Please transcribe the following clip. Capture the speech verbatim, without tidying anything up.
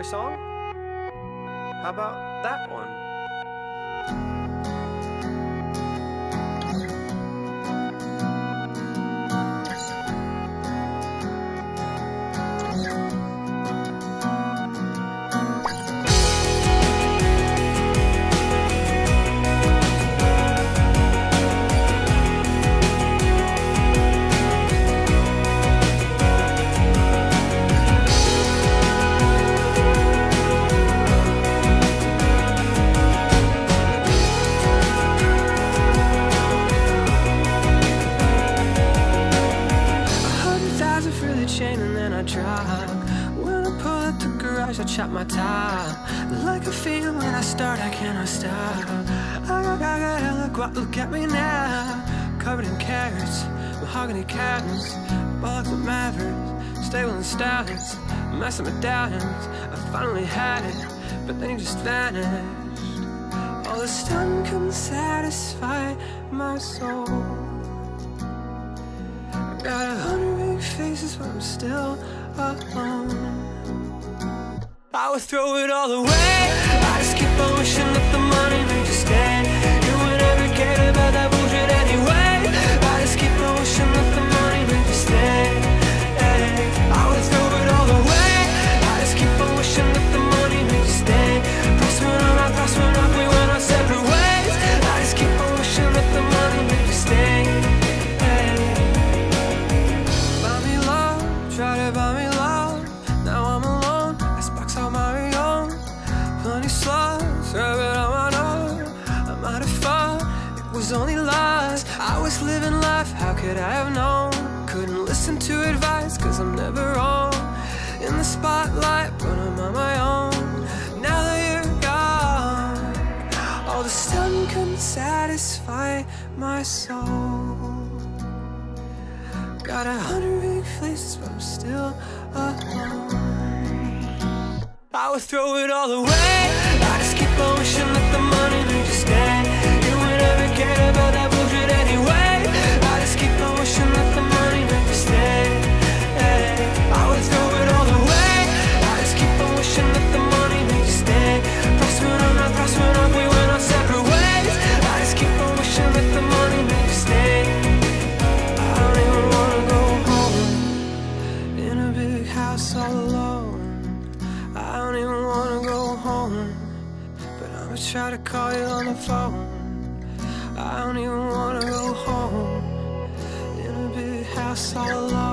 a song? How about that one? Chain and then I drop. When I pull out the garage, I chop my top. Like a fiend when I start, I cannot stop. I got, I got hella guap, look at me now. Covered in carrots, mahogany cabinets, bugs and mavericks, stable and stallions, massive medallions. I finally had it, but then he just vanished. All the sun couldn't satisfy my soul. Got a hundred big faces, but I'm still alone. I would throw it all away. I just keep on wishing that the money made you stay. You would never care about that bullshit anyway. I just keep on wishing that the money made you stay. Hey, I would throw it all away. I just keep on wishing that the money made you stay. Price went up, my price went up, we went our separate ways. I just keep on wishing that the money made you stay. Try to buy me love, now I'm alone. Xbox on my own, plenty slugs, rub it on my nose. I might have thought it was only lies. I was living life, how could I have known? Couldn't listen to advice, cause I'm never on in the spotlight, but I'm on my own. Now that you're gone, all the sun couldn't satisfy my soul. Got a hundred big faces, but I'm still alone. I would throw it all away. I just keep on wishing that the money made you stay. You would never care about that bullshit anyway. I just keep on wishing that the money made you stay. Hey, I would throw it all away. I just keep on wishing that the money made you stay. Price went up, my price went up, we went our separate ways. I just keep on wishing that the money made you stay. All alone, I don't even wanna go home, but I'ma try to call you on the phone. I don't even wanna go home in a big house all alone.